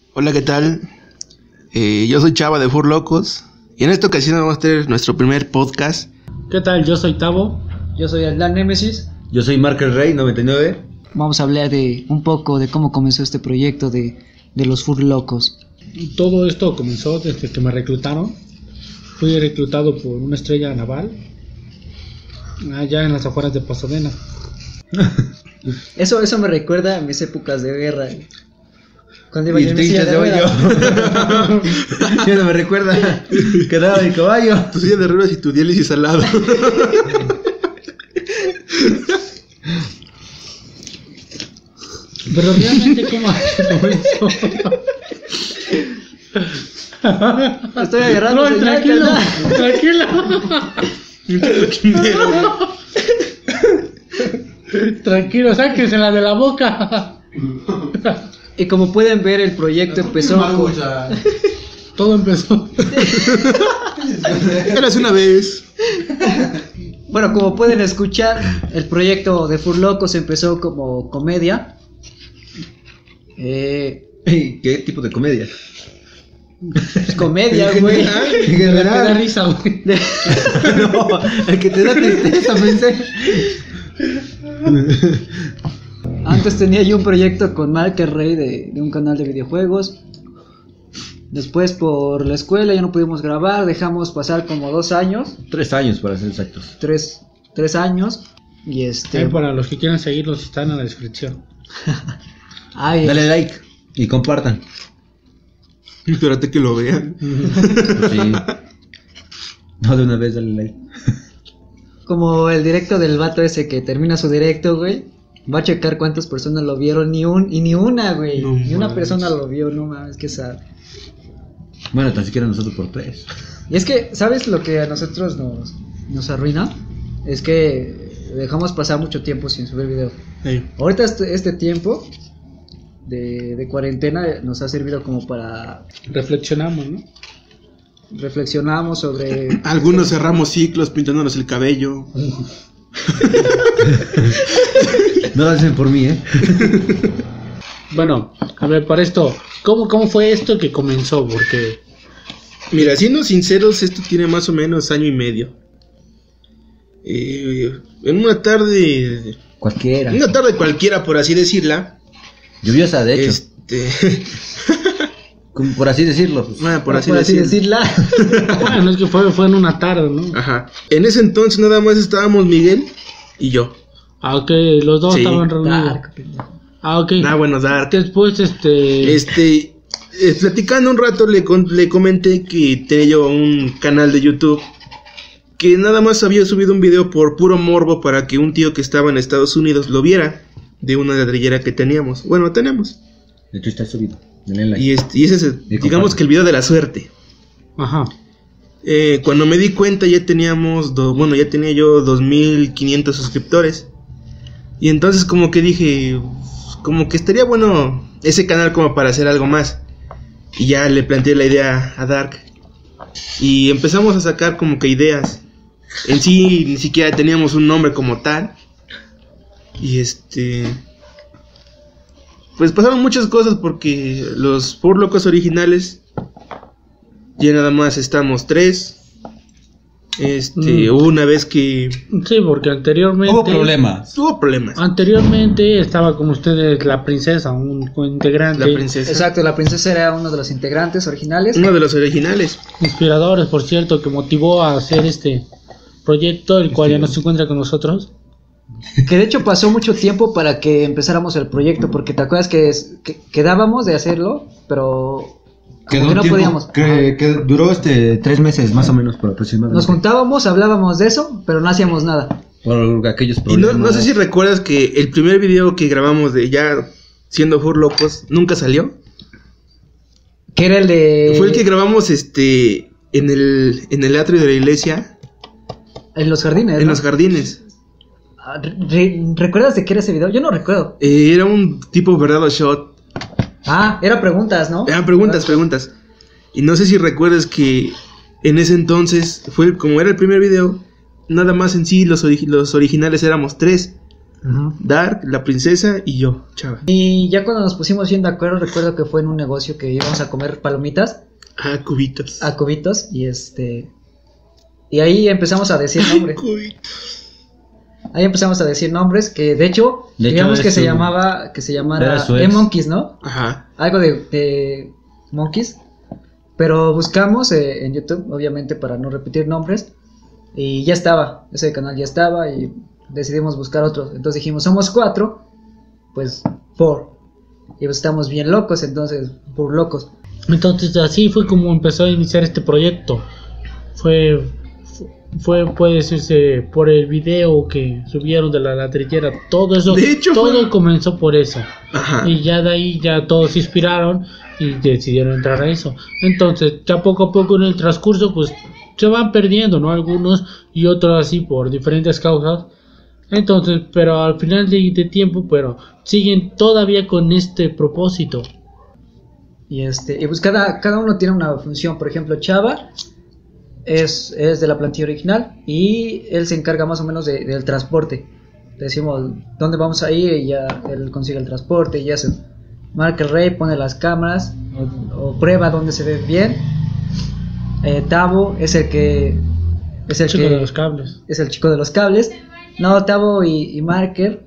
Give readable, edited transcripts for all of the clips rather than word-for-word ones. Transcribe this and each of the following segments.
Hola, ¿qué tal? Yo soy Chava de Furlocos y en esta ocasión vamos a tener nuestro primer podcast. ¿Qué tal? Yo soy Tavo. Yo soy Adlan Nemesis. Yo soy Marker Rey 99. Vamos a hablar de un poco de cómo comenzó este proyecto de los Furlocos. Todo esto comenzó desde que me reclutaron. Fui reclutado por una estrella naval allá en las afueras de Pasadena. Eso me recuerda a mis épocas de guerra. Cuando iba Y en te mi silla hinchas de de ruedas. hoyo. Ya no me recuerda. Quedaba mi caballo. Tu silla de ruedas y tu diálisis al lado. Pero realmente, ¿cómo comenzó? Estoy agarrando. No, señal, tranquilo. Tranquilo, sáquensela de la boca. Y como pueden ver, el proyecto empezó con... Todo empezó. Eras una vez. Bueno, como pueden escuchar, el proyecto de Furlocos empezó como comedia. ¿Qué tipo de comedia? Es comedia, güey. En Me da general. risa, güey. No, el que te da tristeza, pensé. Antes tenía yo un proyecto con Marker Rey de un canal de videojuegos. Después por la escuela ya no pudimos grabar, dejamos pasar como 2 años. 3 años para ser exactos. 3 años. Y Para los que quieran seguirlos están en la descripción. Ay, Dale like y compartan. Espérate que lo vean. Pues sí. No, de una vez dale like. como el directo del vato ese que termina su directo, güey. Va a checar cuántas personas lo vieron, ni una, güey. No ni una mames. persona lo vio, no mames, que sad. Bueno, tan siquiera nosotros por 3. Y es que, ¿sabes lo que a nosotros nos arruina? Es que dejamos pasar mucho tiempo sin subir video. Hey. Ahorita este tiempo de cuarentena nos ha servido como para Reflexionamos, ¿no? reflexionamos sobre... Algunos cerramos ciclos pintándonos el cabello. No lo hacen por mí, Bueno, a ver, para esto, ¿cómo fue esto que comenzó? Porque Mira, siendo sinceros, esto tiene más o menos año y medio. En una tarde Cualquiera. cualquiera, por así decirla. Lluviosa, de hecho. Por así decirlo. Pues. Por así decirla. bueno, es que fue en una tarde, ¿no? Ajá. En ese entonces nada más estábamos Miguel y yo. Ah, ok, los dos Sí. estaban reunidos. Dark, pendejo. Ah, ok. Bueno, Dark. Después, Platicando un rato le comenté que tenía yo un canal de YouTube que nada más había subido un video por puro morbo para que un tío que estaba en Estados Unidos lo viera de una ladrillera que teníamos. Bueno, tenemos. De hecho está subido. Denle like. Y ese es, digamos que el video de la suerte. Ajá. Cuando me di cuenta ya teníamos, ya tenía yo 2,500 suscriptores. Y entonces como que dije, como que estaría bueno ese canal como para hacer algo más. Y ya le planteé la idea a Dark. Y empezamos a sacar como que ideas. En sí ni siquiera teníamos un nombre como tal. Y pues pasaron muchas cosas porque los Furlocos originales ya nada más estamos 3. Hubo una vez que Sí, porque anteriormente... Hubo problemas. tuvo problemas. Anteriormente estaba con ustedes la princesa, un integrante. La princesa. Exacto, la princesa era uno de los integrantes originales. Uno de los originales. Inspiradores, por cierto, que motivó a hacer este proyecto, el cual ya no se encuentra con nosotros. Que de hecho pasó mucho tiempo para que empezáramos el proyecto, porque te acuerdas que quedábamos de hacerlo, pero como que no podíamos. Que duró 3 meses más o menos por aproximadamente. Nos juntábamos, hablábamos de eso, pero no hacíamos nada. Por aquellos Y problemas. no sé si recuerdas que el primer video que grabamos de ya siendo Furlocos nunca salió. Que era el de... Fue el que grabamos en el atrio de la iglesia, En los jardines, en ¿no? los jardines. ¿Recuerdas de qué era ese video? Yo no recuerdo. Era un tipo verdad o shot. Ah, era preguntas, ¿no? Eran preguntas. Y no sé si recuerdas que en ese entonces como era el primer video, nada más en sí los originales éramos 3. Ujú. Dark, la princesa y yo, Chava. Y ya cuando nos pusimos bien de acuerdo, recuerdo que fue en un negocio que íbamos a comer palomitas Ah, cubitos. a cubitos y ahí empezamos a decir nombres. Cubitos. Ahí empezamos a decir nombres que de hecho digamos es que se su- llamara era su ex. Monkeys, ¿no? Ajá. Algo de Monkeys. Pero buscamos en YouTube, obviamente para no repetir nombres, y ya estaba, ese canal ya estaba y decidimos buscar otro. Entonces dijimos, somos 4, pues 4. Y pues estamos bien locos, entonces, por locos. Entonces así fue como empezó a iniciar este proyecto. Fue puede decirse, por el video que subieron de la ladrillera. Todo eso, De hecho, todo comenzó por eso. Ajá. Y ya de ahí ya todos se inspiraron y decidieron entrar a eso. Entonces ya poco a poco en el transcurso pues se van perdiendo, ¿no? Algunos y otros así por diferentes causas. Entonces, pero al final de tiempo, pero siguen todavía con este propósito. Y pues cada uno tiene una función. Por ejemplo, Chava es de la plantilla original y él se encarga más o menos del transporte. Le decimos dónde vamos a ir y ya él consigue el transporte y ya se marca el rey, pone las cámaras o prueba dónde se ve bien. Tavo es el que Chico de los cables. es el chico de los cables. No, Tavo y Marker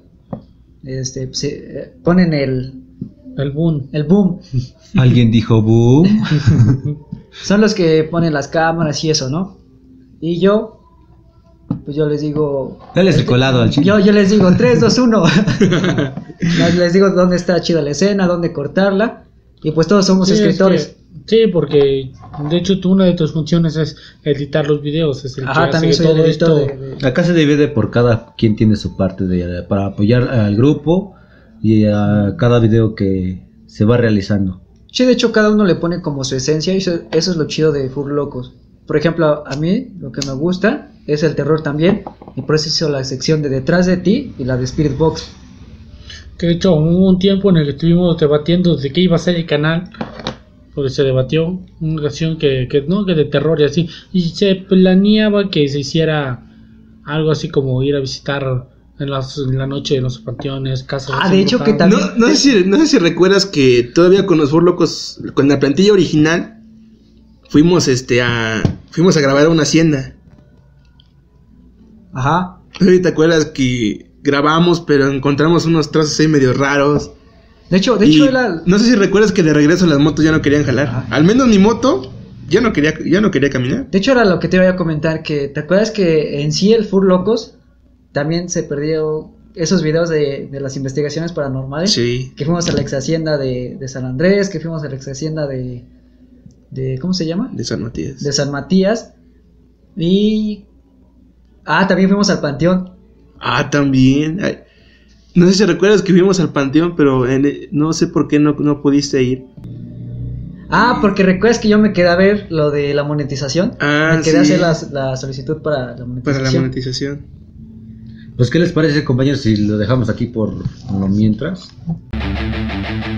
ponen El boom. el boom. Alguien dijo boom. Son los que ponen las cámaras y eso, ¿no? Y yo, pues yo les digo... Dale el colado al chico. Yo les digo 3, 2, 1. Les digo dónde está chida la escena, dónde cortarla. Y pues todos somos Sí, escritores. Sí, porque de hecho una de tus funciones es editar los videos. Es el Ajá, que también hace soy que el todo editor esto. Acá se divide por cada quien tiene su parte para apoyar al grupo y a cada video que se va realizando. Sí, de hecho cada uno le pone como su esencia y eso es lo chido de Fur Locos. Por ejemplo, a mí lo que me gusta es el terror también. Y por eso hizo la sección de Detrás de Ti y la de Spirit Box. Que de hecho hubo un tiempo en el que estuvimos debatiendo de qué iba a ser el canal. Porque se debatió una ocasión que no, que de terror y así. Y se planeaba que se hiciera algo así como ir a visitar en la noche en los panteones, casas. Ah, así de hecho que embrujadas. No sé si recuerdas que todavía con los Locos, con la plantilla original, fuimos a grabar a una hacienda. Ajá. ¿Te acuerdas que grabamos pero encontramos unos trazos ahí medio raros? De hecho Y era... no sé si recuerdas que de regreso las motos ya no querían jalar. Ajá. Al menos mi moto ya no quería caminar. De hecho era lo que te iba a comentar, que te acuerdas que en sí el Fur Locos también se perdió esos videos de las investigaciones paranormales. Sí. Que fuimos a la ex hacienda de San Andrés, que fuimos a la ex hacienda de ¿cómo se llama? De San Matías. De San Matías. Y también fuimos al Panteón. También. Ay, no sé si recuerdas que fuimos al Panteón, pero no sé por qué no pudiste ir. Porque recuerdas que yo me quedé a ver lo de la monetización. Me quedé sí. a hacer la solicitud para la monetización. Para la monetización. Pues, ¿qué les parece, compañeros, si lo dejamos aquí por lo mientras?